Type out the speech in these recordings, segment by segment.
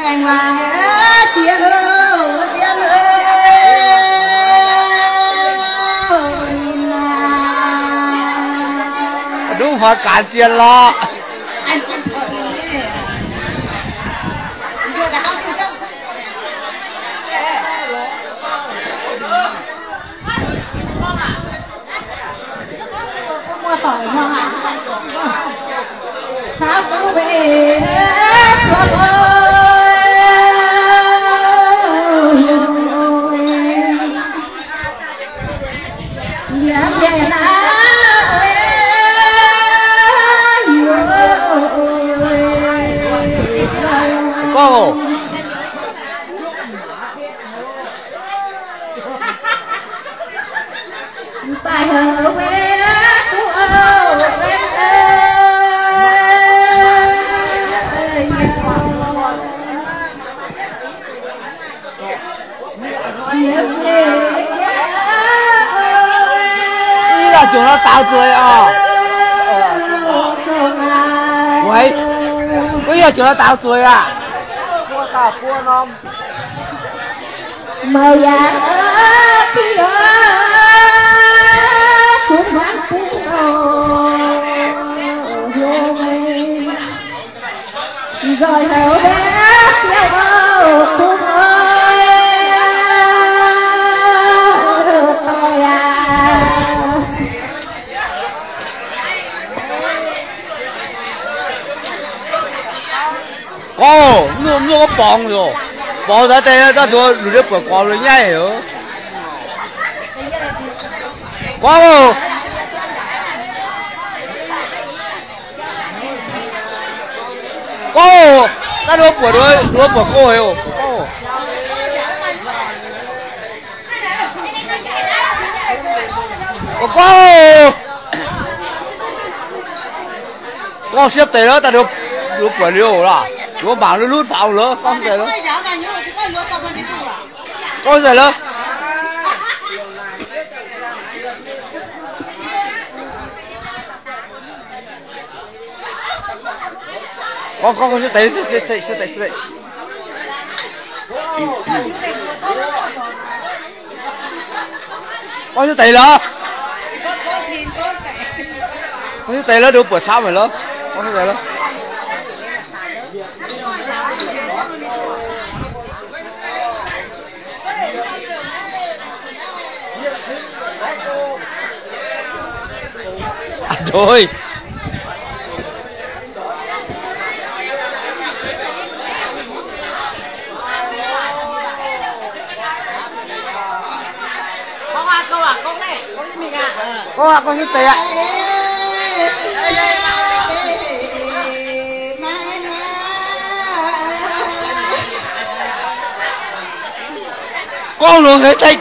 anh hoàng tiếng đúng họ cản tiền lo khỏi mà sao cũng về cho ơi nhớ về na cô tại hờ quê chúng nó tao cười à vậy bây giờ chúng nó tao cười à cua tao cua non mời à khi cũng vắng cũng rồi hầu bé siêu cũng cô nó có bong rồi bong ra đây ta cho lưỡi bờ quào lưỡi nhảy rồi cô cô ta đuổi bờ cô rồi cô xếp tay đó ta đuổi bờ liều rồi如果忙着撸草了，放谁了？放谁了？我是对，我是对了，我是对了，都不差没了，我是对了。Thôi con này con với mình à con giúp tệ con luôn hết thịt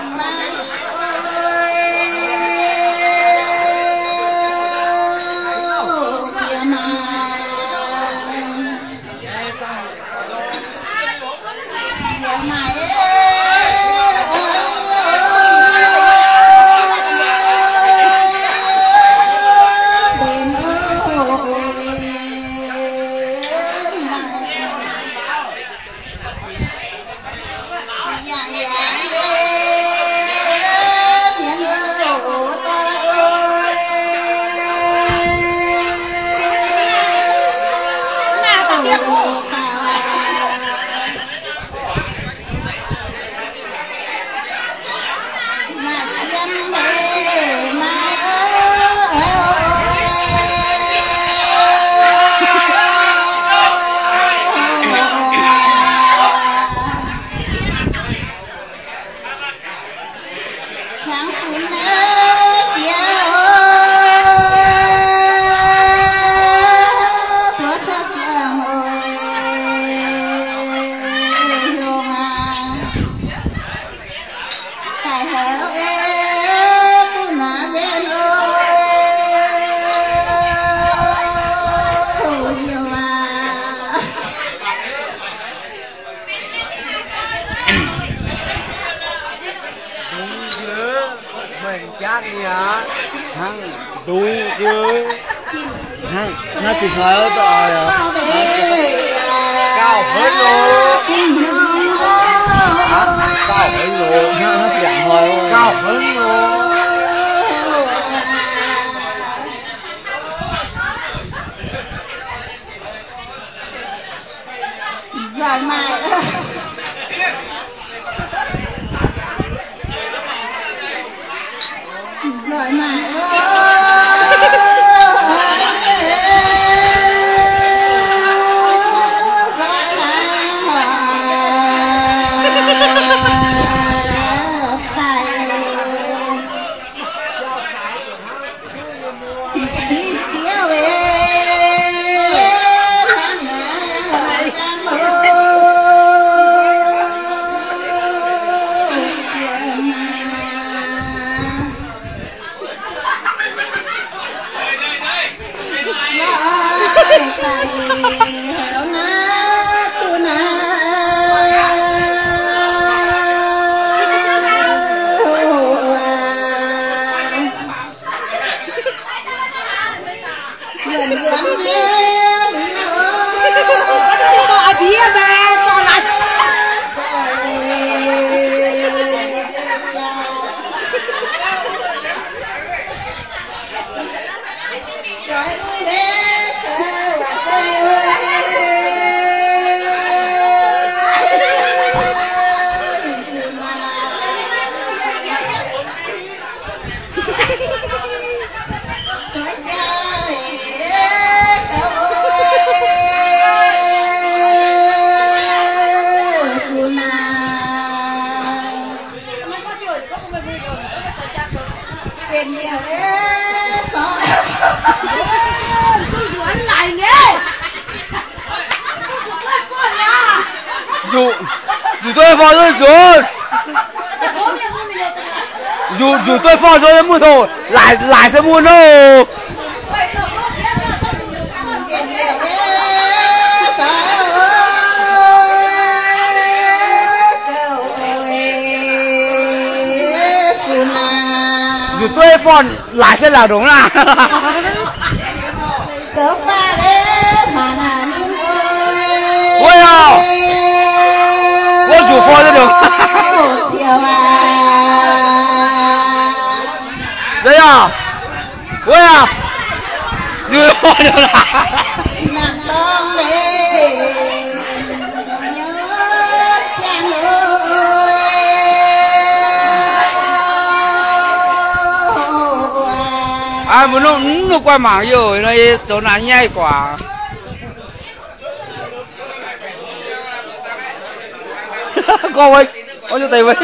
chắc gì hả hăng đúng chứ hăng nó chỉ nói ở đó cao hết luôn nó chẳng thôi cao hơn rồi Giỏi mày giỏi mày dù tôi phò rồi dù tôi phò rồi mua thôi lại sẽ mua đâu dù tôi phò lại sẽ là đúng là ôi à我煮饭这种，这样，我呀，就放着了。à muốn nó qua mạng rồi này chỗ nào nhai quả con ơi con cho tiền vậy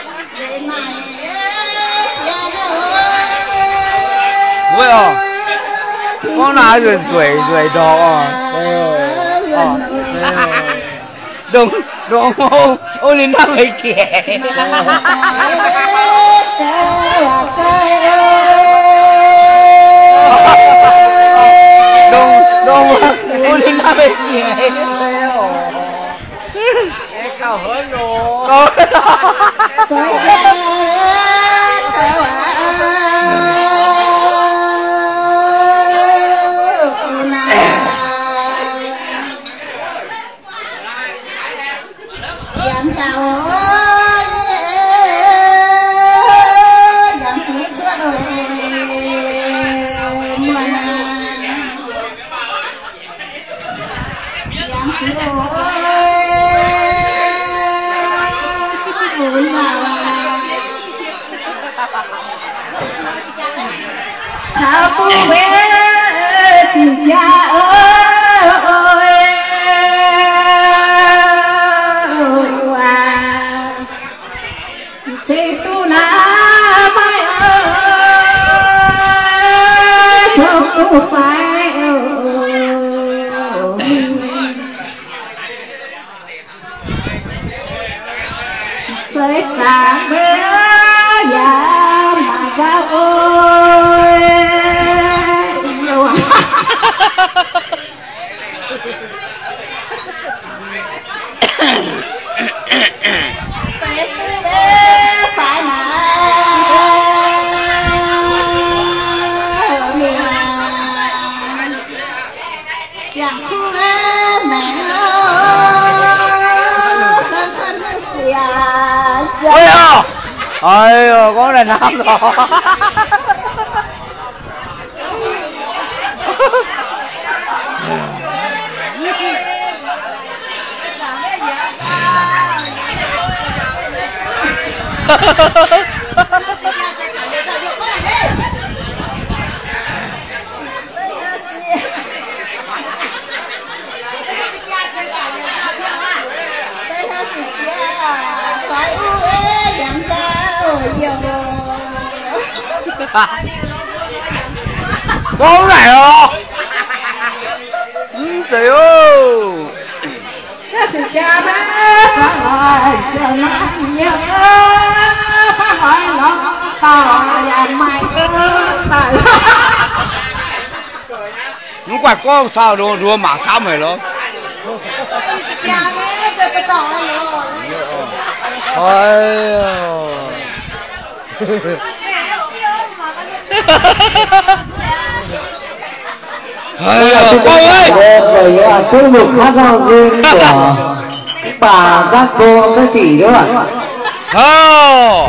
vậy à con nào rồi rồi đó đúng đúng ôi lên năm ấy trẻ đúng ôi lên năm ấy trẻ cao hơn rồi làm sao làm chú chưa rồi muôn làm chú ôi sao tu bé chỉ ra ơi si tu na mai ơi trong tu phải sợi sáng bé ya mà ra ơi chẳng khu mẹ ơi sân sân xìa ôi à ôi con này nam rồi con này à trời ơi cái sự cha bé trời cho nó nhớ phải hỏi nó tao nhà mày tại nó quạt con sao đâu đua mà sao mày đó cha bé giờ cái tao ôi con ơi với chương mục hát giao duyên của bà các cô các chị đúng không ạ?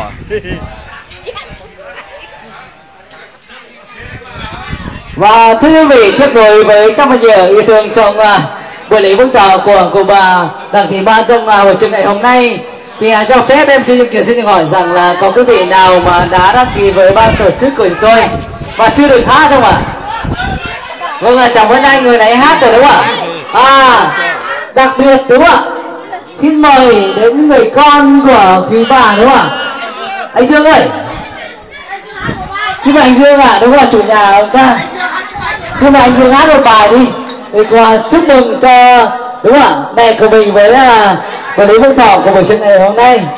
Và thưa quý vị, tiếp nối với các bạn giờ yêu thương trong buổi lễ bước trò của cụ bà Đặng Thị Ba trong buổi trường ngày hôm nay, thì cho phép em xin được hỏi rằng là có quý vị nào mà đã đăng ký với ban tổ chức của chúng tôi và chưa được hát không ạ? Vâng, chào mừng anh người này hát rồi đúng không ạ? Đặc biệt đúng không ạ? Xin mời đến người con của quý bà đúng không ạ? Anh Dương ơi, xin mời anh Dương ạ, đúng là chủ nhà ông ta. Xin mời anh Dương hát một bài đi để chúc mừng cho đúng không ạ mẹ của mình với buổi lễ vương thọ của buổi sinh ngày hôm nay.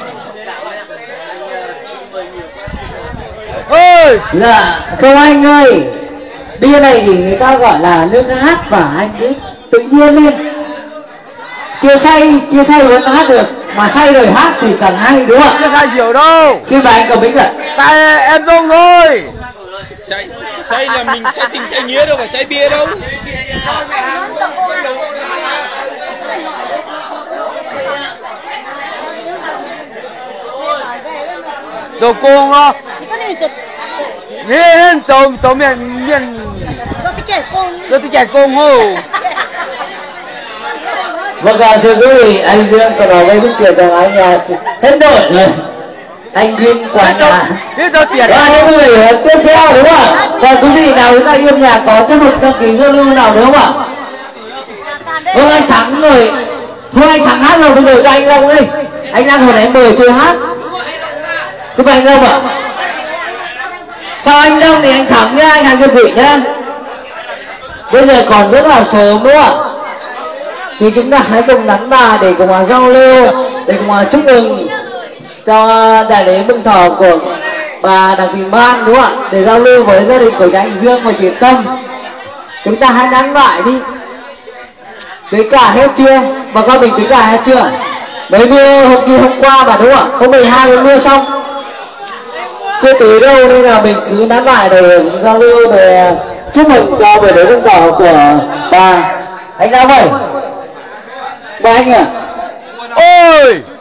ơi Dạ thưa anh ơi, bia này thì người ta gọi là nước hát và anh biết tự nhiên lên chưa say vẫn hát được mà say rồi hát thì càng hay đúng không ạ? chưa sai chiều đâu Xin mời anh Cầm Bính ạ. sai em không thôi say là mình say tình say nghĩa đâu phải say bia đâu. 做工咯，你做面，做啲工哦。 Vâng, thưa quý vị, anh Dương còn nói với Đức Kiệt rằng anh hết đội rồi. Anh Nguyên quả nhà. Và thưa quý vị, tiếp theo đúng không ạ? Và quý vị nào chúng ta yêu nhà có tiết mục đăng ký giao lưu nào đúng không ạ? Vâng, anh Thắng rồi. Thôi anh Thắng hát rồi, bây giờ cho anh Long đi. Anh đang hồi nãy mời chơi hát. Xin mời anh Long ạ. Sau anh Long thì anh Thắng nhá, anh Hàng Kiệt Vị nhá. Bây giờ còn rất là sớm đúng không ạ? Thì chúng ta hãy cùng nắn bà để cùng giao lưu, để cùng chúc mừng cho đại lễ mừng thọ của bà Đặng Thị Ban đúng không ạ? Để giao lưu với gia đình của nhà anh Dương và chị Tâm. Chúng ta hãy nắn lại đi. Tới cả hết chưa? Bà con mình tới cả hết chưa? Mới mưa hôm qua mà đúng không ạ? Hôm 12 mới mưa xong. Chưa tới đâu nên là mình cứ nắn lại để giao lưu để chúc mừng cho buổi lễ mừng thọ của bà. Anh Nam ơi, ba anh ạ. Ôi